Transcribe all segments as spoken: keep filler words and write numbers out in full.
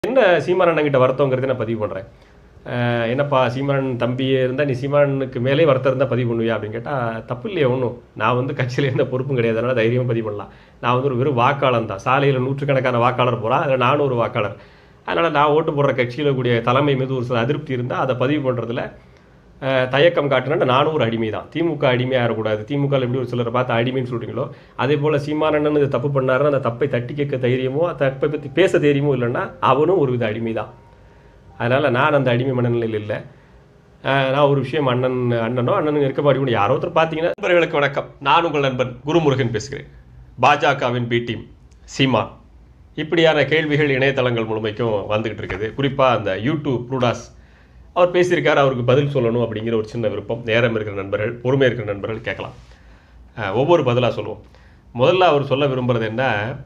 என்ன சீமான் அண்ணங்கிட்ட வருத்தங்கிறது நான் பதிவு பண்ணுறேன். என்னப்பா சீமான் தம்பியே இருந்தால் நீ சீமானுக்கு மேலே வருத்தம் இருந்தால் பதிவு பண்ணுவியா அப்படின்னு கேட்டால் தப்பு இல்லையே ஒன்றும். நான் வந்து கட்சியில் எந்த பொறுப்பும் கிடையாது, அதனால் தைரியமாக பதிவு பண்ணலாம். நான் வந்து ஒரு வெறும் வாக்காளர் தான். சாலையில் நூற்றுக்கணக்கான வாக்காளர் போகிறான், அதில் நானும் ஒரு வாக்காளர். அதனால் நான் ஓட்டு போடுற கட்சியில் கூடிய தலைமை மீது ஒரு சில அதிருப்தி இருந்தால் அதை பதிவு பண்ணுறதுல தயக்கம் காட்டினா நானும் ஒரு அடிமை தான். திமுக அடிமையாக இருக்கக்கூடாது. திமுக எப்படி ஒரு சிலரை பார்த்து அடிமைன்னு சொல்கிறீங்களோ அதே போல் சீமானண்ணன் இது தப்பு பண்ணாருன்னா அந்த தப்பை தட்டி கேட்க தைரியமோ தப்பை பற்றி பேச தைரியமோ இல்லைன்னா அவனும் ஒரு வித அடிமை தான். அதனால் நான் அந்த அடிமை மனநிலையில் இல்லை. நான் ஒரு விஷயம் அண்ணன் அண்ணனோ அண்ணனும் இருக்க மாட்டேங்க யாரோ ஒருத்தர் பார்த்தீங்கன்னா. நண்பர்களுக்கு வணக்கம். நான் உங்கள் நண்பன் குருமுருகன் பேசுகிறேன். பாஜகவின் பி டீம் சீமான் இப்படியான கேள்விகள் இணையதளங்கள் முழுமைக்கும் வந்துக்கிட்டு இருக்குது. குறிப்பாக அந்த யூடியூப் ப்ளூடாஸ் அவர் பேசியிருக்காரு, அவருக்கு பதில் சொல்லணும் அப்படிங்கிற ஒரு சின்ன விருப்பம். நேரம் இருக்கிற நண்பர்கள், பொறுமை இருக்கிற நண்பர்கள் கேட்கலாம். ஒவ்வொரு பதிலாக சொல்லுவோம். முதல்ல அவர் சொல்ல விரும்புகிறது என்ன,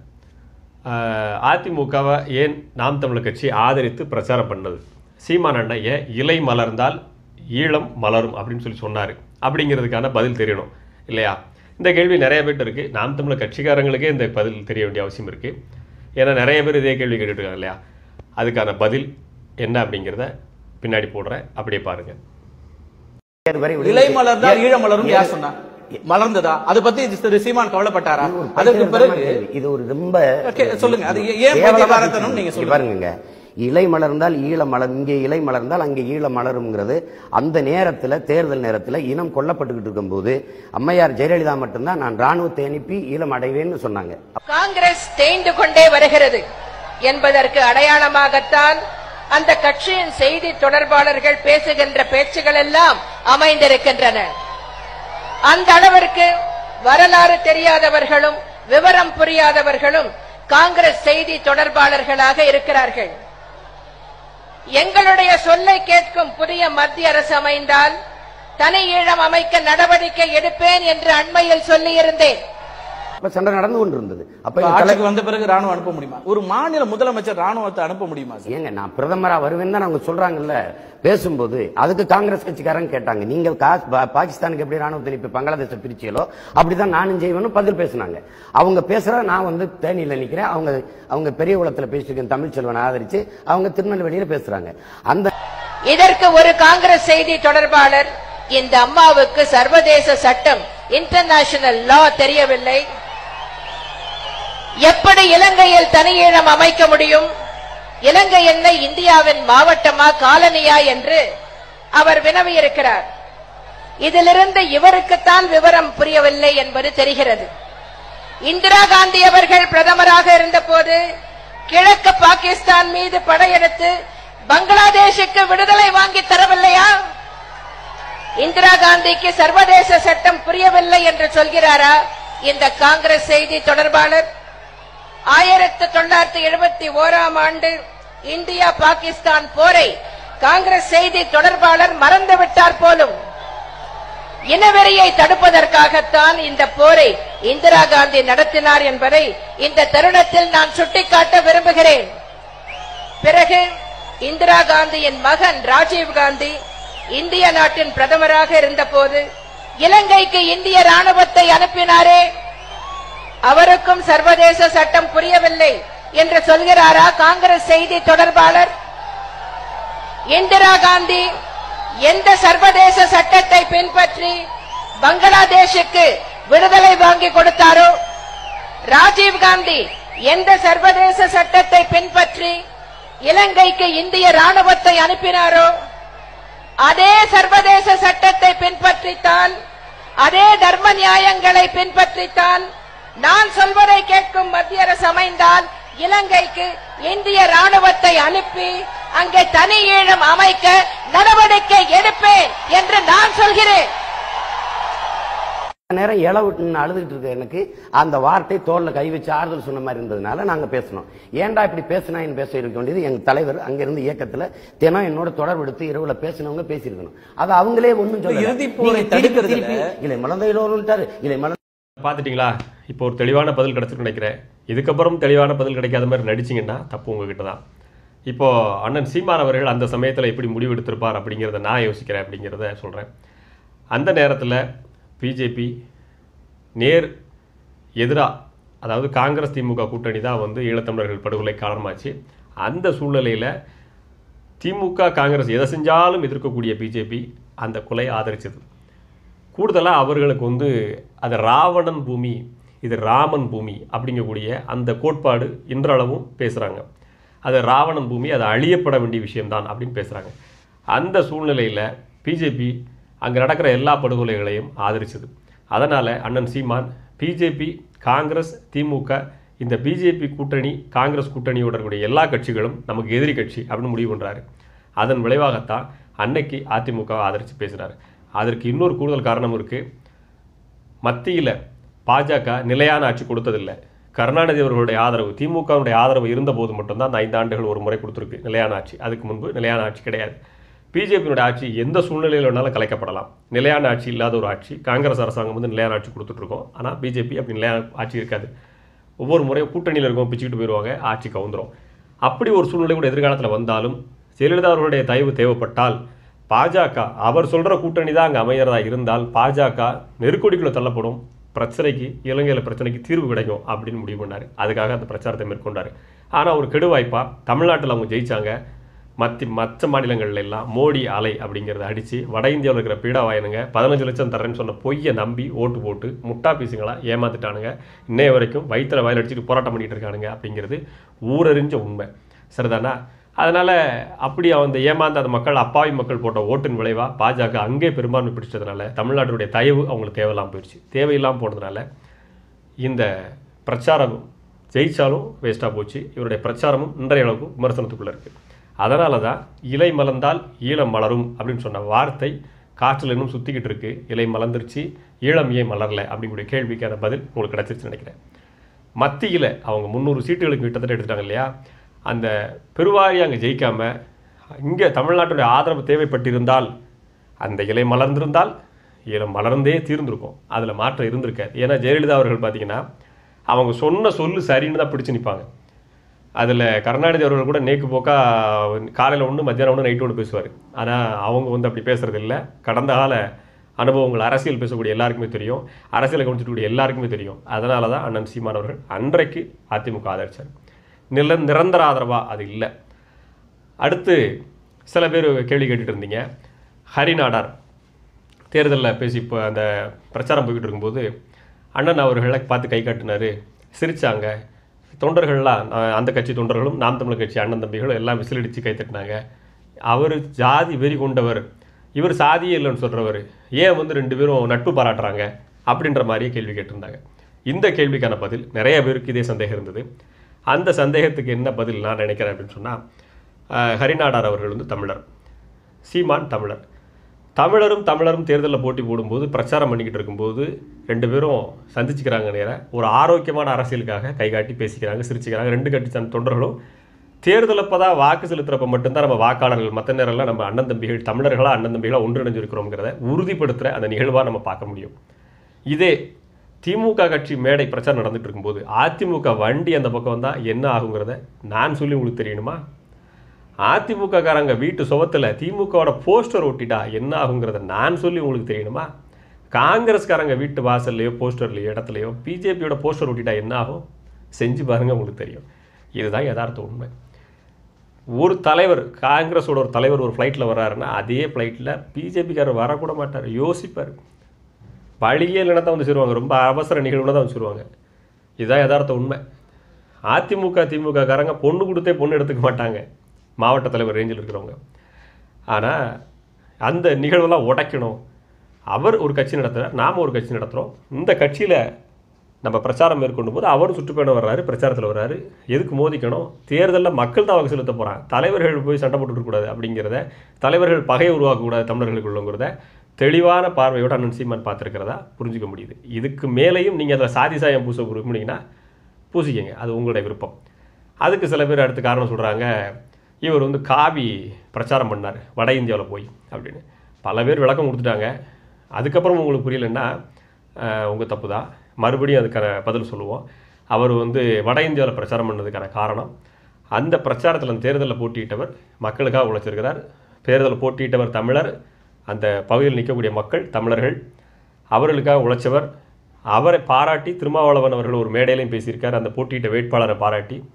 அதிமுகவை ஏன் நாம் தமிழர் கட்சி ஆதரித்து பிரச்சாரம் பண்ணது, சீமான் அண்ணன் ஏன் இலை மலர்ந்தால் ஈழம் மலரும் அப்படின்னு சொல்லி சொன்னார் அப்படிங்கிறதுக்கான பதில் தெரியணும் இல்லையா? இந்த கேள்வி நிறைய பேர்ட்டு இருக்குது. நாம் தமிழர் கட்சிக்காரங்களுக்கே இந்த பதில் தெரிய வேண்டிய அவசியம் இருக்குது. ஏன்னா நிறைய பேர் இதே கேள்வி கேட்டுருக்காங்க இல்லையா? அதுக்கான பதில் என்ன அப்படிங்கிறத பின்னாடி போடுறேன், அப்படியே பாருங்க. இலை மலர்ந்தால் ஈழம் மலரும் யார் சொன்னா? மலர்ந்ததா? அது பத்தி திரு சீமான் கவலைப்பட்டாரா? அதுக்கு பிறகு இது ஒரு ரொம்ப சொல்லுங்க, அது ஏன் பைத்தியக்காரத்தனம் நீங்க சொல்லுங்க. பாருங்க, இலை மலர்ந்தால் ஈழம் மலர், இங்கே இலை மலர்ந்தால் அங்கே ஈழம் மலருங்கிறது அந்த நேரத்தில் தேர்தல் நேரத்தில் இனம் கொல்லப்பட்டுக்கிட்டு இருக்கும் போது அம்மையார் ஜெயலலிதா மட்டும்தான் நான் ராணுவத்தை அனுப்பி ஈழம் அடைவேன்னு சொன்னாங்க. காங்கிரஸ் தேய்ந்து கொண்டே வருகிறது என்பதற்கு அடையாளமாகத்தான் அந்த கட்சியின் செய்தி தொடர்பாளர்கள் பேசுகின்ற பேச்சுகள் எல்லாம் அமைந்திருக்கின்றன. அந்த அளவிற்கு வரலாறு தெரியாதவர்களும் விவரம் புரியாதவர்களும் காங்கிரஸ் செய்தி தொடர்பாளர்களாக இருக்கிறார்கள். எங்களுடைய சொல்லை கேட்கும் புதிய மத்திய அரசு அமைந்தால் தனி ஈழம் அமைக்க நடவடிக்கை எடுப்பேன் என்று அண்மையில் சொல்லியிருந்தேன். சண்டை நடந்து கொண்டிருந்தது. அப்ப ஆட்சிக்கு வந்த பிறகு ராணுவம் அனுப்ப முடியுமா? ஒரு மாநில முதலமைச்சர் ராணுவத்தை அனுப்ப முடியுமா? ஏங்க, நான் பிரதமரா வருவேன் தான் அவங்க சொல்றாங்கல்ல பேசும்போது. அதுக்கு காங்கிரஸ் கட்சிக்காரங்க கேட்டாங்க, நீங்கள் பாகிஸ்தானுக்கு எப்படி ராணுவத்தை அனுப்பி பங்களாதேச பிரிச்சியலோ அப்படிதான் நானும் செய்வேன்னு பதில் பேசினாங்க. அவங்க பேசுற நான் வந்து தேனியில நிக்கிறேன், அவங்க அவங்க பெரிய குளத்துல பேசிருக்கேன், தமிழ் செல்வனை ஆதரிச்சு அவங்க திருநெல்வேலியில பேசுறாங்க. அந்த இதற்கு ஒரு காங்கிரஸ் செய்தி தொடர்பாளர் இந்த அம்மாவுக்கு சர்வதேச சட்டம் இன்டர்நேஷனல் லா தெரியவில்லை, எப்படி இலங்கையில் தனி ஈழம் அமைக்க முடியும், இலங்கை என்ன இந்தியாவின் மாவட்டமா காலனியா என்று அவர் வினவியிருக்கிறார். இதிலிருந்து இவருக்குத்தான் விவரம் புரியவில்லை என்பது தெரிகிறது. இந்திரா காந்தி அவர்கள் பிரதமராக இருந்த போது கிழக்கு பாகிஸ்தான் மீது படையெடுத்து பங்களாதேஷுக்கு விடுதலை வாங்கி தரவில்லையா? இந்திரா காந்திக்கு சர்வதேச சட்டம் புரியவில்லை என்று சொல்கிறாரா இந்த காங்கிரஸ் செய்தி தொடர்பாளர்? ஆயிரத்தி தொள்ளாயிரத்தி எழுபத்தி ஓராம் ஆண்டு இந்தியா பாகிஸ்தான் போரை காங்கிரஸ் செய்தி தொடர்பாளர் மறந்துவிட்டார் போலும். இனவெறியை தடுப்பதற்காகத்தான் இந்த போரை இந்திரா காந்தி நடத்தினார் என்பதை இந்த தருணத்தில் நான் சுட்டிக்காட்ட விரும்புகிறேன். பிறகு இந்திரா காந்தியின் மகன் ராஜீவ் காந்தி இந்திய நாட்டின் பிரதமராக இருந்த போது இலங்கைக்கு இந்திய ராணுவத்தை அனுப்பினாரே, அவருக்கும் சர்வதேச சட்டம் புரியவில்லை என்று சொல்கிறாரா காங்கிரஸ் செய்தி தொடர்பாளர்? இந்திரா காந்தி எந்த சர்வதேச சட்டத்தை பின்பற்றி பங்களாதேஷுக்கு விடுதலை வாங்கி கொடுத்தாரோ, ராஜீவ் காந்தி எந்த சர்வதேச சட்டத்தை பின்பற்றி இலங்கைக்கு இந்திய ராணுவத்தை அனுப்பினாரோ, அதே சர்வதேச சட்டத்தை பின்பற்றித்தான், அதே தர்ம நியாயங்களை பின்பற்றித்தான் நான் சொல்வதை கேட்கும் மத்திய அரசு அமைந்தால் இலங்கைக்கு இந்திய ராணுவத்தை அனுப்பி அங்கே தனி ஈழம் அமைக்க நடவடிக்கை எடுப்பேன் என்று நான் சொல்கிறேன். நேரம் இளவு அழுதுகிட்டு இருக்க எனக்கு அந்த வார்த்தை தோல்ல கை வச்சு ஆறுதல் சொன்ன மாதிரி இருந்ததுனால நாங்க பேசணும். ஏன்டா இப்படி பேசினா பேச இருக்க வேண்டியது எங்க தலைவர் அங்கிருந்து இயக்கத்துல தினம் என்னோட தொடர்பு எடுத்து இரவுல பேசினவங்க பேசியிருக்கணும். அது அவங்களே ஒன்னும் சொல்ல இலை மலர்ந்தாரு இலை மலர் பார்த்துட்டீங்களா? இப்போ ஒரு தெளிவான பதில் கிடைச்சிருக்கு நினைக்கிறேன். இதுக்கப்புறம் தெளிவான பதில் கிடைக்காத மாதிரி நடிச்சிங்கன்னா தப்பு உங்ககிட்ட தான். இப்போ அண்ணன் சீமான் அவர்கள் அந்த சமயத்தில் எப்படி முடிவு எடுத்திருப்பார் அப்படிங்கிறத நான் யோசிக்கிறேன் அப்படிங்கிறத சொல்கிறேன். அந்த நேரத்தில் பிஜேபி நேர் எதிராக, அதாவது காங்கிரஸ் திமுக கூட்டணி தான் வந்து ஈழத்தமிழர்கள் படுகொலை காரணமாச்சு. அந்த சூழ்நிலையில் திமுக காங்கிரஸ் எதை செஞ்சாலும் எதிர்க்கக்கூடிய பிஜேபி அந்த கொலை ஆதரிச்சது. கூடுதலாக அவர்களுக்கு வந்து அது ராவணன் பூமி, இது ராமன் பூமி அப்படிங்கக்கூடிய அந்த கோட்பாடு இன்றளவும் பேசுகிறாங்க. அது ராவணன் பூமி, அது அழியப்பட வேண்டிய விஷயம்தான் அப்படின்னு பேசுகிறாங்க. அந்த சூழ்நிலையில் பிஜேபி அங்கே நடக்கிற எல்லா படுகொலைகளையும் ஆதரிச்சது. அதனால் அண்ணன் சீமான் பிஜேபி காங்கிரஸ் திமுக இந்த பிஜேபி கூட்டணி காங்கிரஸ் கூட்டணியோட கூடிய எல்லா கட்சிகளும் நமக்கு எதிரி கட்சி அப்படின்னு முடிவு பண்ணுறாரு. அதன் விளைவாகத்தான் அன்னைக்கு அதிமுகவை ஆதரித்து பேசுகிறாரு. அதற்கு இன்னொரு கூடுதல் காரணம் இருக்குது. மத்தியில் பாஜக நிலையான ஆட்சி கொடுத்ததில்லை. கருணாநிதி அவர்களுடைய ஆதரவு, திமுகவுடைய ஆதரவு இருந்தபோது மட்டும்தான் அந்த ஐந்து ஆண்டுகள் ஒரு முறை கொடுத்துருக்கு நிலையான ஆட்சி. அதுக்கு முன்பு நிலையான ஆட்சி கிடையாது. பிஜேபியினுடைய ஆட்சி எந்த சூழ்நிலையில் வேணாலும் கலைக்கப்படலாம். நிலையான ஆட்சி இல்லாத ஒரு ஆட்சி. காங்கிரஸ் அரசாங்கம் வந்து நிலையான ஆட்சி கொடுத்துட்ருக்கோம். ஆனால் பிஜேபி அப்படி நிலையான ஆட்சி இருக்காது. ஒவ்வொரு முறையும் கூட்டணியில் இருக்கோம் பிச்சுக்கிட்டு போயிடுவாங்க, ஆட்சி கவுந்துரும். அப்படி ஒரு சூழ்நிலை கூட எதிர்காலத்தில் வந்தாலும் ஜெயலலிதா அவர்களுடைய தயவு தேவைப்பட்டால் பாஜக அவர் சொல்கிற கூட்டணி தான் அங்கே அமைகிறதா இருந்தால் பாஜக நெருக்கடிக்குள்ளே தள்ளப்படும், பிரச்சனைக்கு இலங்கையில் பிரச்சனைக்கு தீர்வு கிடைக்கும் அப்படின்னு முடிவு பண்ணார். அதுக்காக அந்த பிரச்சாரத்தை மேற்கொண்டார். ஆனால் ஒரு கெடுவாய்ப்பாக தமிழ்நாட்டில் அவங்க ஜெயித்தாங்க. மத்தி மற்ற மாநிலங்கள்ல எல்லாம் மோடி அலை அப்படிங்கிறத அடித்து வட இந்தியாவில் இருக்கிற பீடாவாயனுங்க பதினஞ்சு லட்சம் தரேன்னு சொன்ன பொய்யை நம்பி ஓட்டு போட்டு முட்டா பீசுங்களா ஏமாந்துட்டானுங்க. இன்னைய வரைக்கும் வயிற்றுல வயல் அடிச்சுட்டு போராட்டம் பண்ணிகிட்டு இருக்கானுங்க அப்படிங்கிறது ஊரறிஞ்ச உண்மை. சரிதானா? அதனால் அப்படி அந்த ஏமாந்த அந்த மக்கள் அப்பாவி மக்கள் போட்ட ஓட்டின் விளைவாக பாஜக அங்கே பெரும்பான்மை பிடிச்சதுனால தமிழ்நாட்டுடைய தயவு அவங்களுக்கு தேவையில்லாமல் போயிடுச்சு. தேவையில்லாமல் போனதுனால இந்த பிரச்சாரம் ஜெயிச்சாலும் வேஸ்ட்டாக போச்சு. இவருடைய பிரச்சாரமும் இன்றைய அளவுக்கு விமர்சனத்துக்குள்ளே இருக்குது. அதனால தான் இலை மலர்ந்தால் ஈழம் மலரும் அப்படின்னு சொன்ன வார்த்தை காற்றில் இன்னும் சுற்றிக்கிட்டு இருக்கு. இலை மலர்ந்துருச்சு, ஈழம் ஏன் மலரலை அப்படிங்கக்கூடிய கேள்விக்கான பதில் உங்களுக்கு கிடச்சிருச்சுன்னு நினைக்கிறேன். மத்தியில் அவங்க முந்நூறு சீட்டுகளுக்கு கிட்டத்தட்ட எடுத்துட்டாங்க இல்லையா? அந்த பெருவாரி அங்கே ஜெயிக்காமல் இங்கே தமிழ்நாட்டுடைய ஆதரவு தேவைப்பட்டிருந்தால் அந்த இலை மலர்ந்திருந்தால் ஈழம் மலர்ந்தே தீர்ந்திருக்கும். அதில் மாற்றம் இருந்திருக்காது. ஏன்னா ஜெயலலிதா அவர்கள் பார்த்தீங்கன்னா அவங்க சொன்ன சொல்லு சரின்னு தான் பிடிச்சு நிற்பாங்க. அதில் கருணாநிதி அவர்கள் கூட நேக்கு போக்கா காலையில் ஒன்று மத்தியானம் ஒன்று நைட்டு ஒன்று பேசுவார். ஆனால் அவங்க வந்து அப்படி பேசுகிறது இல்லை. கடந்த கால அனுபவங்கள் அரசியல் பேசக்கூடிய எல்லாருக்குமே தெரியும், அரசியலை கவனிச்சிருக்கக்கூடிய எல்லாருக்குமே தெரியும். அதனால தான் அண்ணன் சீமான் அவர்கள் அன்றைக்கு அதிமுக ஆதரித்தார். நில நிரந்தர ஆதரவா அது இல்லை. அடுத்து சில பேர் கேள்வி கேட்டுட்டு இருந்தீங்க. ஹரிநாடார் தேர்தலில் பேசி இப்போ அந்த பிரச்சாரம் போய்கிட்டு இருக்கும்போது அண்ணன் அவர்களை பார்த்து கை காட்டினார், சிரித்தாங்க. தொண்டர்கள்லாம் அந்த கட்சி தொண்டர்களும் நாம் தமிழர் கட்சி அண்ணன் தம்பிகளும் எல்லாம் விசிலடித்து கை தட்டினாங்க. அவர் ஜாதி வெறி கொண்டவர், இவர் சாதியே இல்லைன்னு சொல்கிறவர், ஏன் வந்து ரெண்டு பேரும் நட்பு பாராட்டுறாங்க அப்படின்ற மாதிரியே கேள்வி கேட்டிருந்தாங்க. இந்த கேள்விக்கான பதில் நிறைய பேருக்கு இதே சந்தேகம் இருந்தது. அந்த சந்தேகத்துக்கு என்ன பதில் நான் நினைக்கிறேன் அப்படின்னு சொன்னால், ஹரிநாடார் அவர்கள் வந்து தமிழர், சீமான் தமிழர். தமிழரும் தமிழரும் தேர்தலில் போட்டி போடும்போது பிரச்சாரம் பண்ணிக்கிட்டு இருக்கும்போது ரெண்டு பேரும் சந்திச்சுக்கிறாங்க. நேரம் ஒரு ஆரோக்கியமான அரசியலுக்காக கைகாட்டி பேசிக்கிறாங்க, சிரிச்சுக்கிறாங்க. ரெண்டு கட்சி தொண்டர்களும் தேர்தல் அப்போ தான் வாக்கு செலுத்துகிறப்ப மட்டும்தான் நம்ம வாக்காளர்கள், மற்ற நேரம்லாம் நம்ம அண்ணன் தம்பிகள் தமிழர்களாக அண்ணன் தம்பிகளாக ஒன்றிணைஞ்சிருக்கிறோங்கிறத உறுதிப்படுத்துகிற அந்த நிகழ்வாக நம்ம பார்க்க முடியும். இதே திமுக கட்சி மேடை பிரச்சாரம் நடந்துட்டு இருக்கும்போது அதிமுக வண்டி அந்த பக்கம் வந்தால் என்ன ஆகுங்கிறத நான் சொல்லி உங்களுக்கு தெரியணுமா? அதிமுக காரங்க வீட்டு சுவத்தில் திமுகவோட போஸ்டர் ஒட்டிட்டா என்ன ஆகுங்கிறத நான் சொல்லி உங்களுக்கு தெரியணுமா? காங்கிரஸ்காரங்க வீட்டு வாசல்லையோ போஸ்டர்லையோ இடத்துலையோ பிஜேபியோட போஸ்டர் ஒட்டிட்டா என்ன ஆகும்? செஞ்சு பாருங்க, உங்களுக்கு தெரியும். இதுதான் யதார்த்த உண்மை. ஒரு தலைவர், காங்கிரஸோட ஒரு தலைவர் ஒரு ஃப்ளைட்டில் வர்றாருன்னா அதே ஃப்ளைட்டில் பிஜேபிக்காரர் வரக்கூட மாட்டார், யோசிப்பார். வழியே இல்லைன்னா தான் வந்து சேருவாங்க, ரொம்ப அவசர நிகழ்வுனா தான் வந்து சேருவாங்க. இதுதான் யதார்த்த உண்மை. அதிமுக திமுக காரங்க பொண்ணு கொடுத்தே பொண்ணு எடுத்துக்க மாட்டாங்க, மாவட்ட தலைவர் ரேஞ்சில் இருக்கிறவங்க. ஆனால் அந்த நிகழ்வெல்லாம் உடைக்கணும். அவர் ஒரு கட்சி நடத்துகிறார், நாம் ஒரு கட்சி நடத்துகிறோம். இந்த கட்சியில் நம்ம பிரச்சாரம் மேற்கொண்டும் போது அவரும் சுற்றுப்பயணம் வர்றாரு, பிரச்சாரத்தில் வர்றாரு. எதுக்கு மோதிக்கணும்? தேர்தலில் மக்கள் தான் வாக்கு செலுத்த போகிறாங்க. தலைவர்கள் போய் சண்டை போட்டுக்கூடாது அப்படிங்கிறத, தலைவர்கள் பகையை உருவாக்கக்கூடாது தமிழர்களுக்குள்ளங்கிறத தெளிவான பார்வையோடு அண்ணன் சீமான் பார்த்துருக்கிறதா புரிஞ்சிக்க முடியுது. இதுக்கு மேலேயும் நீங்கள் அதில் சாதி சாயம் பூச விரும்புனீங்கன்னா பூசிக்கங்க, அது உங்களுடைய விருப்பம். அதுக்கு சில பேர் அடுத்த காரணம் சொல்கிறாங்க, இவர் வந்து காவி பிரச்சாரம் பண்ணார் வட இந்தியாவில் போய் அப்படின்னு. பல பேர் விளக்கம் கொடுத்துட்டாங்க. அதுக்கப்புறம் உங்களுக்கு புரியலைன்னா உங்கள் தப்பு தான். மறுபடியும் அதுக்கான பதில் சொல்லுவோம். அவர் வந்து வட இந்தியாவில் பிரச்சாரம் பண்ணதுக்கான காரணம், அந்த பிரச்சாரத்தில் அந்த தேர்தலில் போட்டியிட்டவர் மக்களுக்காக உழைச்சிருக்கிறார். தேர்தலில் போட்டியிட்டவர் தமிழர், அந்த பகுதியில் நிற்கக்கூடிய மக்கள் தமிழர்கள், அவர்களுக்காக உழைச்சவர். அவரை பாராட்டி திருமாவளவன் அவர்கள் ஒரு மேடையிலையும் பேசியிருக்கார், அந்த போட்டியிட்ட வேட்பாளரை பாராட்டி.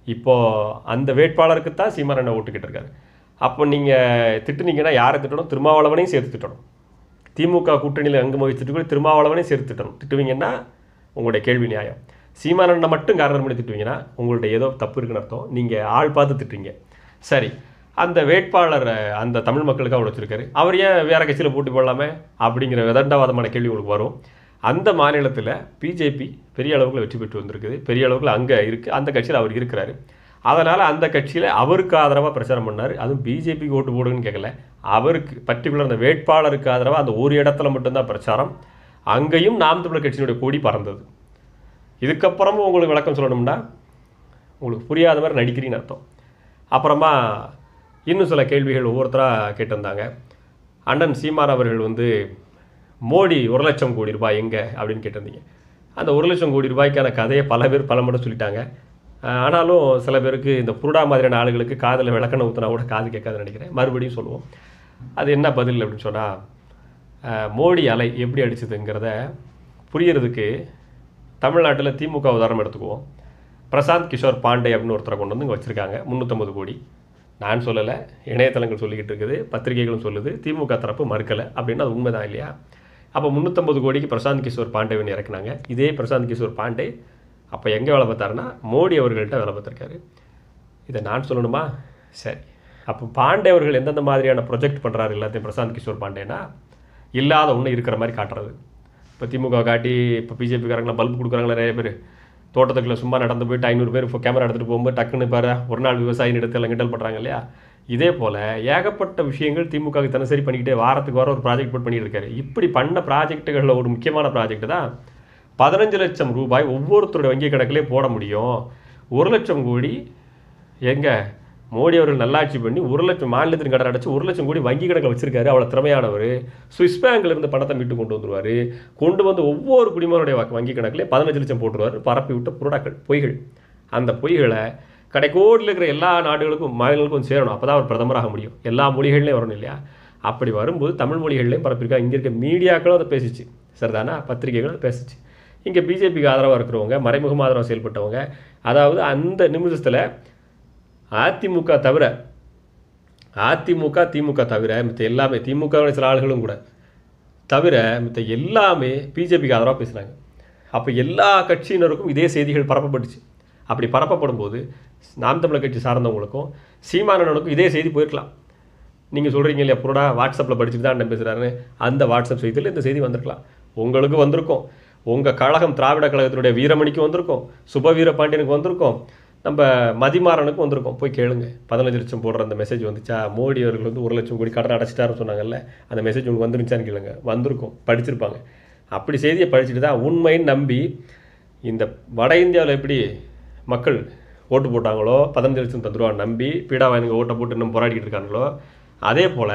இப்போது அந்த வேட்பாளருக்கு தான் சீமானண்ணை ஓட்டுக்கிட்டு இருக்காரு. அப்போ நீங்கள் திட்டுனீங்கன்னா யாரை திட்டணும்? திருமாவளவனையும் சேர்த்து திட்டணும். திமுக கூட்டணியில் அங்கு வகிச்சுட்டு கூட திருமாவளவனையும் சேர்த்து திட்டணும். திட்டுவீங்கன்னா உங்களுடைய கேள்வி நியாயம். சீமானண்ணை மட்டும் காரணம் பண்ணி திட்டுவீங்கன்னா உங்கள்ட்ட ஏதோ தப்பு இருக்குன்னு அர்த்தம். நீங்கள் ஆள் பார்த்து திட்டுறீங்க. சரி, அந்த வேட்பாளர் அந்த தமிழ் மக்களுக்காக அவ்வளோ வச்சுருக்காரு, அவர் ஏன் வேறு கட்சியில் போட்டி போடலாமே அப்படிங்கிற விதண்டாவாதமான கேள்வி உங்களுக்கு வரும். அந்த மாநிலத்தில் பிஜேபி பெரிய அளவுக்கு வெற்றி பெற்று வந்திருக்குது, பெரிய அளவுக்கு அங்கே இருக்குது, அந்த கட்சியில் அவர் இருக்கிறாரு. அதனால் அந்த கட்சியில் அவருக்கு ஆதரவாக பிரச்சாரம் பண்ணார். அதுவும் பிஜேபிக்கு ஓட்டு போடுங்கன்னு கேட்கல, அவருக்கு பர்டிகுலர் அந்த வேட்பாளருக்கு ஆதரவாக அந்த ஒரு இடத்துல மட்டும்தான் பிரச்சாரம். அங்கேயும் நாம் தமிழர் கட்சியினுடைய கொடி பறந்தது. இதுக்கப்புறமும் உங்களுக்கு விளக்கம் சொல்லணும்னா உங்களுக்கு புரியாத மாதிரி நடிக்கிறீன்னு அர்த்தம். அப்புறமா இன்னும் சில கேள்விகள் ஒவ்வொருத்தராக கேட்டிருந்தாங்க. அண்ணன் சீமான் அவர்கள் வந்து மோடி ஒரு லட்சம் கோடி ரூபாய் எங்கே அப்படின்னு கேட்டிருந்தீங்க. அந்த ஒரு லட்சம் கோடி ரூபாய்க்கான கதையை பல பேர் பல முறை சொல்லிட்டாங்க. ஆனாலும் சில பேருக்கு இந்த புருடா மாதிரியான ஆளுகளுக்கு காதில் விளக்கணை ஊற்றினா கூட காது கேட்காதுன்னு நினைக்கிறேன். மறுபடியும் சொல்லுவோம். அது என்ன பதில் அப்படின்னு சொன்னால், மோடி அலை எப்படி அடிச்சதுங்கிறத புரியறதுக்கு தமிழ்நாட்டில் திமுக உதாரணம் எடுத்துக்குவோம். பிரசாந்த் கிஷோர் பாண்டே அப்படின்னு ஒருத்தரை கொண்டு வந்து இங்கே வச்சுருக்காங்க. முந்நூற்றம்பது கோடி நான் சொல்லலை, இணையதளங்கள் சொல்லிக்கிட்டு இருக்குது, பத்திரிகைகளும் சொல்லுது, திமுக தரப்பு மறுக்கலை அப்படின்னு. அது உண்மைதான் இல்லையா? அப்போ முந்நூற்றம்பது கோடிக்கு பிரசாந்த் கிஷோர் பாண்டேவன் இறக்குனாங்க. இதே பிரசாந்த் கிஷோர் பாண்டே அப்போ எங்கே வேலை பார்த்தாருன்னா மோடி அவர்கள்ட்ட வேலை பார்த்துருக்காரு. இதை நான் சொல்லணுமா? சரி, அப்போ பாண்டே அவர்கள் எந்தெந்த மாதிரியான ப்ரொஜெக்ட் பண்ணுறாரு எல்லாத்தையும் பிரசாந்த் கிஷோர் பாண்டேனா இல்லாத ஒன்று இருக்கிற மாதிரி காட்டுறது. இப்போ திமுக காட்டி இப்போ பிஜேபிக்காரங்களாம் பல்ப் கொடுக்குறாங்களா நிறைய பேர், தோட்டத்துக்குள்ள சும்மா நடந்து போயிட்டு ஐநூறு பேர் இப்போ கேமரா எடுத்துகிட்டு போகும்போது டக்குன்னு பாரு ஒரு நாள் விவசாயின்னு எடுத்து எல்லாம் கிண்டல் பண்ணுறாங்க இல்லையா? இதே போல் ஏகப்பட்ட விஷயங்கள் திமுகவுக்கு தினசரி பண்ணிக்கிட்டே வாரத்துக்கு வாரம் ஒரு ப்ராஜெக்ட் போட்டு பண்ணிட்டு இருக்காரு. இப்படி பண்ண ப்ராஜெக்டுகளில் ஒரு முக்கியமான ப்ராஜெக்ட் தான் பதினஞ்சு லட்சம் ரூபாய் ஒவ்வொருத்தருடைய வங்கி கணக்கிலே போட முடியும். ஒரு லட்சம் கோடி எங்கே மோடி அவர்கள் நல்லாட்சி பண்ணி ஒரு லட்சம் மாநிலத்தின் கடன் அடைச்சி ஒரு லட்சம் கோடி வங்கி கணக்கில் வச்சிருக்காரு. அவ்வளோ திறமையானவர். சுவிஸ் பேங்க்ல இருந்து பணத்தை மீட்டு கொண்டு வந்துருவார். கொண்டு வந்து ஒவ்வொரு குடிமகனுடைய வங்கி கணக்கிலே பதினஞ்சு லட்சம் போட்டுருவார். பரப்பி விட்ட புரோடாக்கள் பொய்கள். அந்த பொய்களை கடைக்கோடியில் இருக்கிற எல்லா நாடுகளுக்கும் மாநிலங்களுக்கும் சேரணும். அப்போ தான் அவர் பிரதமராக முடியும். எல்லா மொழிகள்லேயும் வரணும் இல்லையா? அப்படி வரும்போது தமிழ் மொழிகள்லையும் பரப்பியிருக்கா. இங்கே இருக்க மீடியாக்களும் அதை பேசிச்சு, சரிதானா? பத்திரிகைகளும் பேசிச்சு. இங்கே பிஜேபிக்கு ஆதரவாக இருக்கிறவங்க, மறைமுகம் ஆதரவாக செயல்பட்டவங்க, அதாவது அந்த நிமிஷத்தில் அதிமுக தவிர அதிமுக திமுக தவிர மித்த எல்லாமே திமுக சில ஆளுகளும் கூட தவிர மித்த எல்லாமே பிஜேபிக்கு ஆதரவாக பேசுகிறாங்க. அப்போ எல்லா கட்சியினருக்கும் இதே செய்திகள் பரப்பப்பட்டுச்சு. அப்படி பரப்பப்படும் போது நாம் தமிழர் கட்சி சார்ந்தவங்களுக்கும் சீமானனுக்கும் இதே செய்தி போயிருக்கலாம். நீங்கள் சொல்கிறீங்க இல்லையா, புரோடா வாட்ஸ்அப்பில் படிச்சுட்டு தான் அண்ணன் பேசுகிறாருன்னு, அந்த வாட்ஸ்அப் செய்தியில் இந்த செய்தி வந்திருக்கலாம். உங்களுக்கு வந்திருக்கும், உங்கள் கழகம் திராவிட கழகத்தினுடைய வீரமணிக்கு வந்திருக்கும், சுபவீர பாண்டியனுக்கு வந்திருக்கும், நம்ம மதிமாறனுக்கும் வந்திருக்கோம். போய் கேளுங்க. பதினஞ்சு லட்சம் போடுற அந்த மெசேஜ் வந்துச்சா, மோடி அவர்கள் வந்து ஒரு லட்சம் கோடி கடன் அடைச்சிட்டாருன்னு சொன்னாங்கல்ல, அந்த மெசேஜ் உங்களுக்கு வந்துருந்துச்சான்னு கேளுங்க. வந்திருக்கும், படிச்சிருப்பாங்க. அப்படி செய்தியை படிச்சுட்டு தான் உண்மைன்னு நம்பி இந்த வட இந்தியாவில் எப்படி மக்கள் ஓட்டு போட்டாங்களோ பதினஞ்சு லட்சம் தந்துருவான்னு நம்பி பீடாவாயனுங்க ஓட்டை போட்டு இன்னும் போராடிக்கிட்டு இருக்காங்களோ, அதே போல்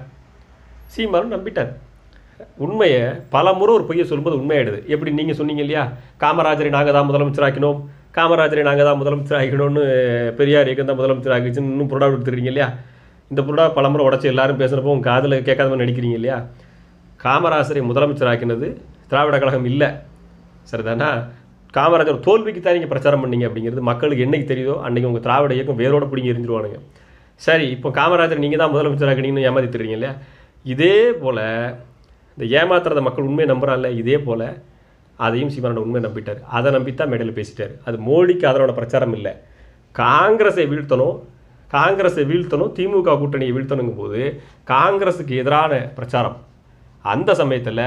சீமானும் நம்பிட்டார். உண்மையை பல முறை ஒரு பொய்யை சொல்லும்போது உண்மையாயிடுது. எப்படி நீங்கள் சொன்னீங்க இல்லையா, காமராஜரை நாங்கள் தான் முதலமைச்சர் ஆக்கினோம், காமராஜரை நாங்கள் தான் முதலமைச்சர் ஆகிக்கணும்னு, பெரியார் இயக்கம் தான் முதலமைச்சர் ஆகிச்சுன்னு இன்னும் புரோடா எடுத்துக்கிறீங்க இல்லையா? இந்த புரோடா பலமுறை உடச்சி எல்லாரும் பேசுகிறப்போ உங்கள் காதில் கேட்காத மாதிரி நடிக்கிறீங்க இல்லையா? காமராஜரை முதலமைச்சர் ஆக்கினது திராவிட கழகம் இல்லை, சரிதானா? காமராஜர் தோல்விக்கு தான் நீங்கள் பிரச்சாரம் பண்ணீங்க அப்படிங்கிறது மக்களுக்கு என்னைக்கு தெரியுதோ அன்றைக்கி உங்கள் திராவிட இயக்கம் வேரோட பிடிங்கி எரிஞ்சிருவானுங்க. சரி, இப்போ காமராஜர் நீங்கள் தான் முதலமைச்சர் ஆக்கினீங்கன்னு ஏமாத்திட்டுறீங்க இல்லையா? இதே போல் இந்த ஏமாத்துறத மக்கள் உண்மையை நம்புறான்ல, இதே போல் அதையும் சீமானோட உண்மையை நம்பிட்டார். அதை நம்பித்தான் மேடையில் பேசிட்டார். அது மோடிக்கு அதனோட பிரச்சாரம் இல்லை. காங்கிரஸை வீழ்த்தணும், காங்கிரஸை வீழ்த்தணும், திமுக கூட்டணியை வீழ்த்தணுங்கும் போது காங்கிரஸுக்கு எதிரான பிரச்சாரம். அந்த சமயத்தில்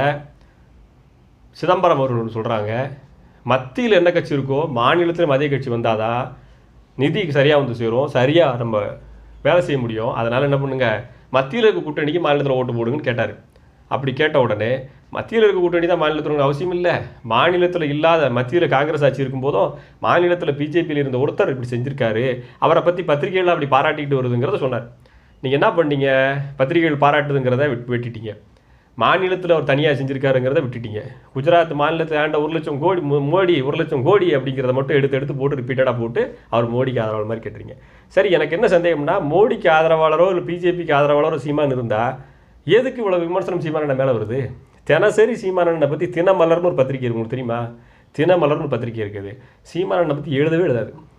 சிதம்பரம் அவர்கள் சொல்கிறாங்க, மத்தியில் என்ன கட்சி இருக்கோ மாநிலத்திலும் அதே கட்சி வந்தாதான் நிதிக்கு சரியாக வந்து சேரும், சரியாக நம்ம வேலை செய்ய முடியும். அதனால் என்ன பண்ணுங்க, மத்தியில் இருக்க கூட்டணிக்கு மாநிலத்தில் ஓட்டு போடுங்கன்னு கேட்டார். அப்படி கேட்ட உடனே மத்தியில் இருக்க கூட்டணி தான் மாநிலத்தில் அவசியம் இல்லை, மாநிலத்தில் இல்லாத மத்தியில் காங்கிரஸ் ஆட்சி இருக்கும்போதும் மாநிலத்தில் பிஜேபியில் இருந்த ஒருத்தர் இப்படி செஞ்சுருக்காரு, அவரை பற்றி பத்திரிகைகள் அப்படி பாராட்டிக்கிட்டு வருதுங்கிறத சொன்னார். நீங்கள் என்ன பண்ணீங்க, பத்திரிகைகள் பாராட்டுதுங்கிறத விட்டு வெட்டிட்டீங்க, மாநிலத்தில் அவர் தனியாக செஞ்சுருக்காருங்கிறத விட்டுட்டீங்க. குஜராத் மாநிலத்தில் ஆண்ட ஒரு லட்சம் கோடி மோடி ஒரு லட்சம் கோடி அப்படிங்கிறத மட்டும் எடுத்து எடுத்து போட்டு ரிப்பீட்டடாக போட்டு அவர் மோடிக்கு ஆதரவாளர் மாதிரி கேட்டுறீங்க. சரி, எனக்கு என்ன சந்தேகம்னா, மோடிக்கு ஆதரவாளரோ இல்லை பிஜேபிக்கு ஆதரவாளரோ சீமான் இருந்தால் எதுக்கு இவ்வளோ விமர்சனம் சீமானண்ண மேலே வருது? தினசரி சீமானண்ணை பற்றி தினமலர்னு ஒரு பத்திரிகை இருக்குது, உங்களுக்கு தெரியுமா? தினமலர்னு பத்திரிகை இருக்குது. சீமானண்ணை பற்றி எழுதவே எழுதாது.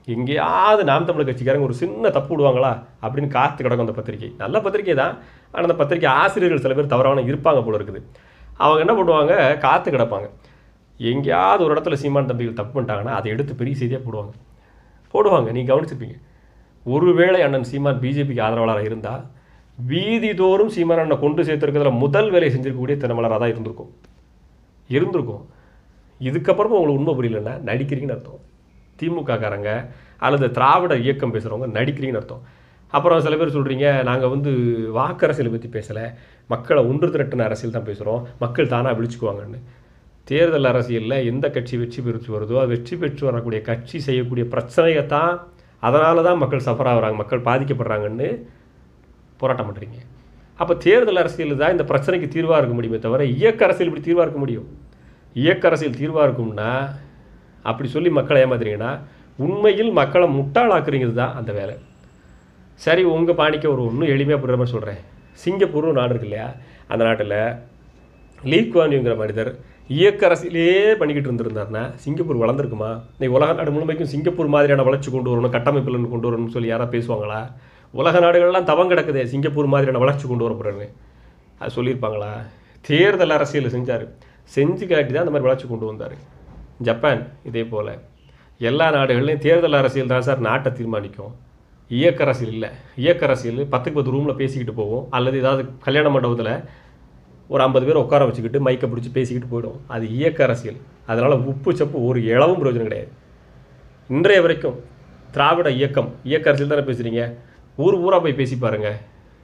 எங்கேயாவது நாம் தமிழர் கட்சிக்காரங்க ஒரு சின்ன தப்பு விடுவாங்களா அப்படின்னு காத்து கிடக்கும் அந்த பத்திரிகை. நல்ல பத்திரிகை தான், ஆனால் அந்த பத்திரிகை ஆசிரியர்கள் சில பேர் தவறான இருப்பாங்க போல இருக்குது. அவங்க என்ன பண்ணுவாங்க, காத்து கிடப்பாங்க. எங்கேயாவது ஒரு இடத்துல சீமான் தம்பிகள் தப்பு பண்ணிட்டாங்கன்னா அதை எடுத்து பெரிய செய்தியாக போடுவாங்க போடுவாங்க நீங்கள் கவனிச்சிருப்பீங்க. ஒருவேளை அண்ணன் சீமான் பிஜேபிக்கு ஆதரவாளராக இருந்தால் வீதி தோறும் சீமான் அண்ணனை கொண்டு சேர்த்துருக்கிறதுல முதல் வேலையை செஞ்சிருக்கக்கூடிய தினமலராக தான் இருந்திருக்கும் இருந்திருக்கும் இதுக்கப்புறமா உங்களுக்கு உண்மை புரியலன்னா நடிக்கிறீங்கன்னு அர்த்தம். திமுக காரங்க அல்லது திராவிட இயக்கம் பேசுகிறவங்க நடிக்கிறீங்கன்னு அர்த்தம். அப்புறம் சில பேர் சொல்கிறீங்க, நாங்கள் வந்து வாக்கரசியலை பற்றி பேசலை, மக்களை ஒன்று திரட்டின அரசியல் தான் பேசுகிறோம், மக்கள் தானாக விழிச்சுக்குவாங்கன்னு. தேர்தல் அரசியலில் எந்த கட்சி வெற்றி பெற்று வருதோ அது வெற்றி பெற்று வரக்கூடிய கட்சி செய்யக்கூடிய பிரச்சனையை தான், அதனால தான் மக்கள் சஃபர் ஆகிறாங்க, மக்கள் பாதிக்கப்படுறாங்கன்னு போராட்டம் பண்ணுறீங்க. அப்போ தேர்தல் அரசியல் தான் இந்த பிரச்சனைக்கு தீர்வாக இருக்க முடியுமே தவிர இயக்க அரசியல் இப்படி தீர்வாக இருக்க முடியும்? இயக்க அரசியல் தீர்வாக இருக்கும்னா அப்படி சொல்லி மக்களை ஏமாத்துறீங்கன்னா உண்மையில் மக்களை முட்டாளாக்குறீங்கிறது தான் அந்த வேலை. சரி, உங்கள் பாணிக்க ஒரு இன்னும் எளிமையாக புரிகிற மாதிரி சொல்கிறேன். சிங்கப்பூர்னு நாடு இருக்கு இல்லையா, அந்த நாட்டில் லீ குவான் யூங்கிற மனிதர் இயக்க அரசியலே பண்ணிக்கிட்டு இருந்திருந்தாருன்னா சிங்கப்பூர் வளர்ந்துருக்குமா? இன்னைக்கு உலக நாடு முழுமைக்கும் சிங்கப்பூர் மாதிரியான வளர்ச்சி கொண்டு வரணும், கட்டமைப்பில் கொண்டு வரணும்னு சொல்லி யாராவது பேசுவாங்களா? உலக நாடுகள்லாம் தவம் கிடக்குதே சிங்கப்பூர் மாதிரியான வளர்ச்சி கொண்டு வரப்படுறேன்னு அது சொல்லியிருப்பாங்களா? தேர்தல் அரசியல் செஞ்சார், செஞ்சு காட்டி தான் அந்த மாதிரி வளர்ச்சி கொண்டு வந்தார். ஜப்பான் இதே போல் எல்லா நாடுகள்லையும் தேர்தல் அரசியல் தான் சார் நாட்டை தீர்மானிக்கும், இயக்க அரசியல் இல்லை. இயக்க அரசியல் பத்துக்கு பத்து ரூமில் பேசிக்கிட்டு போவோம், அல்லது ஏதாவது கல்யாண மண்டபத்தில் ஒரு ஐம்பது பேர் உட்கார வச்சுக்கிட்டு மைக்கை பிடிச்சி பேசிக்கிட்டு போயிடும். அது இயக்க அரசியல். அதனால் உப்பு சப்பு ஒரு இளவும் பிரயோஜனம் கிடையாது. இன்றைய வரைக்கும் திராவிட இயக்கம் இயக்க அரசியல் தானே பேசுகிறீங்க. ஊர் ஊராக போய் பேசி பாருங்கள்,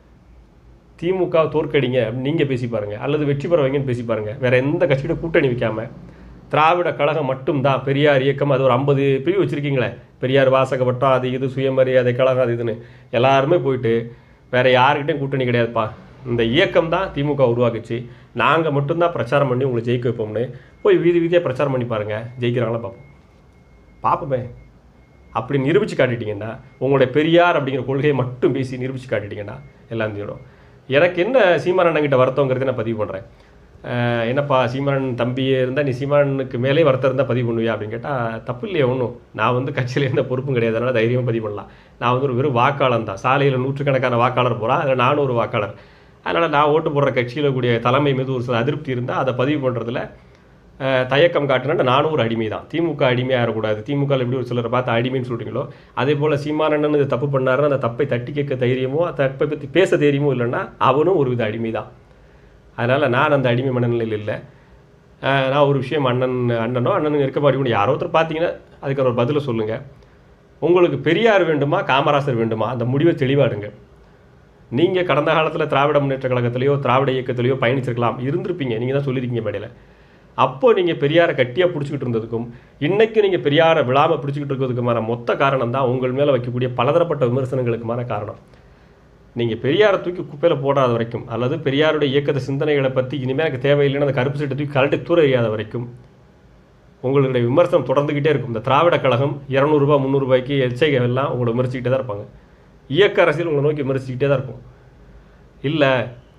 திமுக தோற்கடிங்க அப்படின்னு நீங்கள் பேசி பாருங்கள், அல்லது வெற்றி பெற வைங்கன்னு பேசி பாருங்கள். வேறு எந்த கட்சியோட கூட்டணி வைக்காமல் திராவிட கழகம் மட்டும்தான் பெரியார் இயக்கம். அது ஒரு ஐம்பது பிரிவு வச்சுருக்கீங்களே, பெரியார் வாசகப்பட்டம் அது இது சுயமரியாதை கழகம் அது இதுன்னு எல்லாருமே போயிட்டு வேறு யாருக்கிட்டையும் கூட்டணி கிடையாதுப்பா, இந்த இயக்கம் தான் திமுக உருவாக்குச்சு, நாங்கள் மட்டும்தான் பிரச்சாரம் பண்ணி உங்களை ஜெயிக்க வைப்போம்னு போய் வீதி வீதியாக பிரச்சாரம் பண்ணி பாருங்கள், ஜெயிக்கிறாங்களா பார்ப்போம் பார்ப்போமே. அப்படி நிரூபித்து காட்டிட்டீங்கன்னா, உங்களுடைய பெரியார் அப்படிங்கிற கொள்கையை மட்டும் பேசி நிரூபித்து காட்டிட்டீங்கன்னா எல்லாம் தீரும். எனக்கு என்ன சீமான் அண்ணங்கிட்ட வருத்தங்கிறது நான் பதிவு பண்ணுறேன். என்னப்பா சீமான் தம்பியே இருந்தால் நீ சீமானுக்கு மேலே வருத்தம் இருந்தால் பதிவு பண்ணுவியா அப்படின்னு கேட்டால் தப்பு இல்லையே ஒன்றும். நான் வந்து கட்சியில் எந்த பொறுப்பும் கிடையாது, அதனால் தைரியமாக பதிவு பண்ணலாம். நான் வந்து ஒரு வெறும் வாக்காளர் தான். சாலையில் நூற்றுக்கணக்கான வாக்காளர் போகிறான், அதில் நானும் ஒரு வாக்காளர். அதனால் நான் ஓட்டு போடுற கட்சியில் கூடிய தலைமை மீது ஒரு சில அதிருப்தி இருந்தால் அதை பதிவு பண்ணுறதுல தயக்கம் காட்டினா நானும் ஒரு அடிமை தான். திமுக அடிமையாக இருக்கக்கூடாது. திமுகவில் எப்படி ஒரு சிலரை பார்த்து அடிமைன்னு சொல்கிறீங்களோ அதே போல் சீமானண்ணன் இது தப்பு பண்ணாருன்னா அந்த தப்பை தட்டி கேட்க தைரியமோ தப்பை பற்றி பேச தைரியமோ இல்லைன்னா அவனும் ஒரு வித அடிமை தான். அதனால் நான் அந்த அடிமை மனநிலையில் இல்லை. நான் ஒரு விஷயம் அண்ணன் அண்ணனோ அண்ணனுங்க இருக்க மாட்டேங்க, யாரோ ஒருத்தர் பார்த்தீங்கன்னா அதுக்கு ஒரு பதிலை சொல்லுங்கள். உங்களுக்கு பெரியார் வேண்டுமா காமராசர் வேண்டுமா, அந்த முடிவை தெளிவாடுங்க. நீங்கள் கடந்த காலத்தில் திராவிட முன்னேற்ற கழகத்திலையோ திராவிட இயக்கத்திலையோ பயணிச்சிருக்கலாம், இருந்திருப்பீங்க, நீங்கள் தான் சொல்லியிருக்கீங்க மேடையில். அப்போது நீங்கள் பெரியாரை கட்டியாக பிடிச்சிக்கிட்டு இருந்ததுக்கும் இன்றைக்கும் நீங்கள் பெரியாரை விழாமல் பிடிச்சிக்கிட்டு இருக்கிறதுக்குமான மொத்த காரணம் தான் உங்கள் மேலே வைக்கக்கூடிய பலதரப்பட்ட விமர்சனங்களுக்குமான காரணம். நீங்கள் பெரியாரை தூக்கி குப்பையில் போடாத வரைக்கும், அல்லது பெரியாருடைய இயக்கத்தை சிந்தனைகளை பற்றி இனிமேல் எனக்கு தேவையில்லைன்னு அந்த கருப்பு சட்டை தூக்கி கலட்டி தூர எறியாத வரைக்கும் உங்களுடைய விமர்சனம் தொடர்ந்துக்கிட்டே இருக்கும். இந்த திராவிட கழகம் இரநூறுபா முந்நூறுபாய்க்கு எச்சைகள் எல்லாம் உங்களை விமர்சிக்கிட்டே தான் இருப்பாங்க. இயக்க அரசியல் உங்களை நோக்கி விமர்சிக்கிட்டே தான் இருக்கும். இல்லை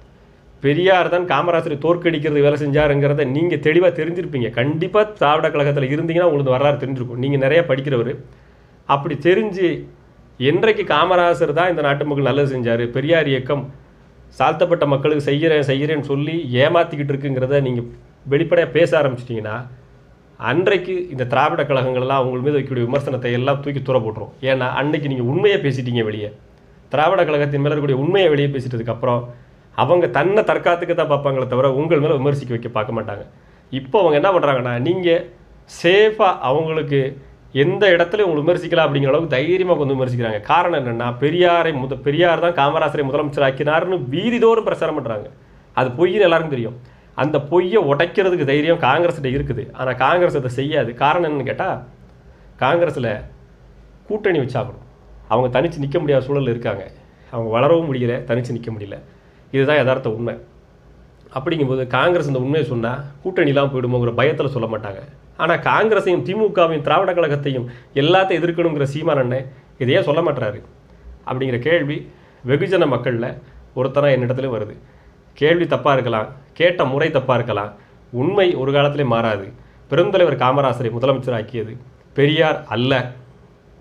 பெரியார் தான் காமராசரை தோற்கடிக்கிறது வேலை செஞ்சாருங்கிறத நீங்கள் தெளிவாக தெரிஞ்சிருப்பீங்க. கண்டிப்பாக திராவிட கழகத்தில் இருந்தீங்கன்னா உங்களுக்கு வரலாறு தெரிஞ்சிருக்கும். நீங்கள் நிறையா படிக்கிறவர். அப்படி தெரிஞ்சு என்றைக்கு காமராசர் தான் இந்த நாட்டு மக்கள் நல்லது செஞ்சார், பெரியார் இயக்கம் சாழ்த்தப்பட்ட மக்களுக்கு செய்கிறேன் செய்கிறேன்னு சொல்லி ஏமாற்றிக்கிட்டு இருக்குங்கிறத நீங்கள் வெளிப்படையாக பேச ஆரம்பிச்சிட்டிங்கன்னா அன்றைக்கு இந்த திராவிட கழகங்கள்லாம் உங்கள் மீது வைக்கக்கூடிய விமர்சனத்தை எல்லாம் தூக்கி தூர போட்டுரும். ஏன்னா அன்றைக்கி நீங்கள் உண்மையை பேசிட்டீங்க வெளியே. திராவிட கழகத்தின் மேலே இருக்கக்கூடிய உண்மையை வெளியே பேசிட்டதுக்கப்புறம் அவங்க தன்னை தற்காத்துக்கு தான் பார்ப்பாங்களே தவிர உங்கள் மேலே விமர்சிக்க வைக்க பார்க்க மாட்டாங்க. இப்போ அவங்க என்ன பண்ணுறாங்கன்னா, நீங்கள் சேஃபாக அவங்களுக்கு எந்த இடத்துல உங்களுக்கு விமர்சிக்கலாம் அப்படிங்கிற அளவுக்கு தைரியமாக வந்து விமர்சிக்கிறாங்க. காரணம் என்னென்னா, பெரியாரை முத பெரியார் தான் காமராசரை முதலமைச்சர் ஆக்கினார்னு வீதிதோறும் பிரச்சாரம் பண்ணுறாங்க. அது பொய்ன்னு எல்லாருக்கும் தெரியும். அந்த பொய்யை உடைக்கிறதுக்கு தைரியம் காங்கிரஸ்கிட்ட இருக்குது. ஆனால் காங்கிரஸ் அதை செய்யாது. காரணம் என்னன்னு கேட்டால், காங்கிரஸில் கூட்டணி வச்சாகணும். அவங்க தனித்து நிற்க முடியாத சூழலில் இருக்காங்க. அவங்க வளரவும் முடியல, தனித்து நிற்க முடியல. இதுதான் யதார்த்த உண்மை. அப்படிங்கும்போது காங்கிரஸ் இந்த உண்மையை சொன்னால் கூட்டணிலாம் போயிடுமோங்கிற பயத்தில் சொல்ல மாட்டாங்க. ஆனால் காங்கிரஸையும் திமுகவையும் திராவிட கழகத்தையும் எல்லாத்தையும் எதிர்க்கணுங்கிற சீமான் அண்ணன் இதையே சொல்ல மாட்டாரு அப்படிங்கிற கேள்வி வெகுஜன மக்களில் ஒருத்தனா என்னிடத்துல வருது. கேள்வி தப்பாக இருக்கலாம், கேட்ட முறை தப்பாக இருக்கலாம், உண்மை ஒரு காலத்திலே மாறாது. பெருந்தலைவர் காமராசரை முதலமைச்சர் ஆக்கியது பெரியார் அல்ல,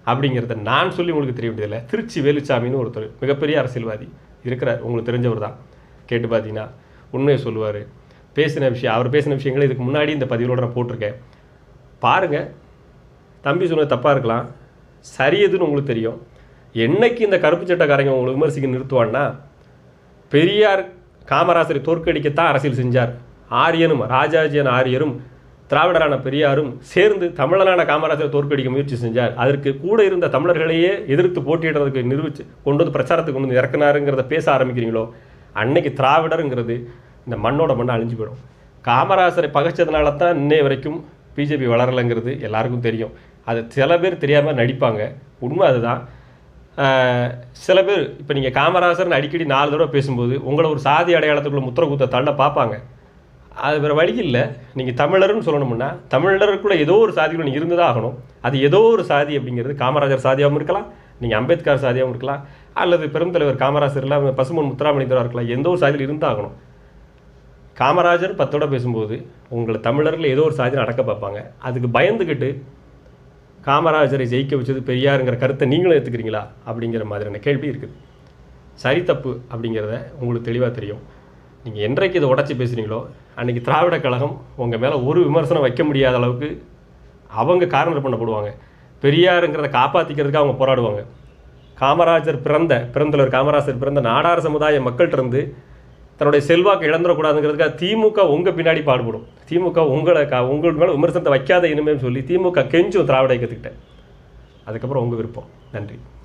அப்படிங்கிறத நான் சொல்லி உங்களுக்கு தெரிய வேண்டியதில்லை. திருச்சி வேலுச்சாமின்னு ஒருத்தர் மிகப்பெரிய அரசியல்வாதி இருக்கிறார், உங்களுக்கு தெரிஞ்சவர் தான். கேட்டு பார்த்தீங்கன்னா உண்மையை சொல்லுவார். பேசின விஷயம் அவர் பேசின விஷயங்களை இதுக்கு முன்னாடி இந்த பதிவோட நான் போட்டிருக்கேன், பாருங்கள். தம்பி சொன்னது தப்பாக இருக்கலாம், சரியதுன்னு உங்களுக்கு தெரியும். என்னைக்கு இந்த கருப்பு சட்டக்காரங்க உங்களுக்கு விமர்சிக்க நிறுத்துவான்னா, பெரியார் காமராசரை தோற்கடிக்கத்தான் அரசியல் செஞ்சார். ஆரியனும் ராஜாஜியன் ஆரியரும் திராவிடரான பெரியாரும் சேர்ந்து தமிழனான காமராஜரை தோற்கடிக்க முயற்சி செஞ்சார். அதற்கு கூட இருந்த தமிழர்களையே எதிர்த்து போட்டியிடுறதுக்கு நிரூபித்து கொண்டு வந்து பிரச்சாரத்துக்கு கொண்டு வந்து இறக்குனாருங்கிறத பேச ஆரம்பிக்கிறீங்களோ, அன்னைக்கு திராவிடருங்கிறது இந்த மண்ணோட மண்ணை அழிஞ்சு போயிடும். காமராசரை பகைச்சதுனால தான் இன்னைய வரைக்கும் பிஜேபி வளரலைங்கிறது எல்லாருக்கும் தெரியும். அது சில பேர் தெரியாமல் நடிப்பாங்க, உண்மை அதுதான். சில பேர் இப்போ நீங்கள் காமராசர்னு அடிக்கடி நாலு தடவை பேசும்போது உங்களை ஒரு சாதி அடையாளத்துக்குள்ள முத்திர குத்த தள்ள பார்ப்பாங்க. அது வேறு வழி இல்லை. நீங்கள் தமிழர்னு சொல்லணும்னா தமிழருக்குள்ள ஏதோ ஒரு சாதிக்குள்ள நீங்கள் இருந்துதான் ஆகணும். அது ஏதோ ஒரு சாதி அப்படிங்கிறது காமராஜர் சாதியாகவும் இருக்கலாம், நீங்கள் அம்பேத்கர் சாதியாகவும் இருக்கலாம், அல்லது பெருந்தலைவர் காமராஜர் இல்லாமல் பசுமன் முத்துராமலிங்கராக இருக்கலாம். எந்த ஒரு சாதியில் இருந்தாகணும். காமராஜர் பத்தோட பேசும்போது உங்களை தமிழர்கள் ஏதோ ஒரு சாதியில் அடக்க பார்ப்பாங்க. அதுக்கு பயந்துக்கிட்டு காமராஜரை ஜெயிக்க வச்சது பெரியாருங்கிற கருத்தை நீங்களும் ஏற்றுக்கிறீங்களா அப்படிங்கிற மாதிரியான கேள்வி இருக்குது. சரி தப்பு அப்படிங்கிறத உங்களுக்கு தெளிவாக தெரியும். நீங்கள் என்றைக்கு இதை உடச்சி பேசுகிறீங்களோ அன்றைக்கி திராவிட கழகம் உங்கள் மேலே ஒரு விமர்சனம் வைக்க முடியாத அளவுக்கு அவங்க கார்னர் பண்ணப்படுவாங்க. பெரியாருங்கிறத காப்பாற்றிக்கிறதுக்கு அவங்க போராடுவாங்க. காமராஜர் பிறந்த பிறந்தவர் காமராஜர் பிறந்த நாடார் சமுதாய மக்கள்கிட்ட இருந்து தன்னுடைய செல்வாக்கு இழந்துடக்கூடாதுங்கிறதுக்காக திமுக உங்கள் பின்னாடி பாடுபடும். திமுக உங்களை க உங்களுக்கு மேலே விமர்சனத்தை வைக்காத இனிமேல் சொல்லி திமுக கெஞ்சும் திராவிட இயக்கத்துக்கிட்ட. அதுக்கப்புறம் உங்கள் விருப்பம். நன்றி.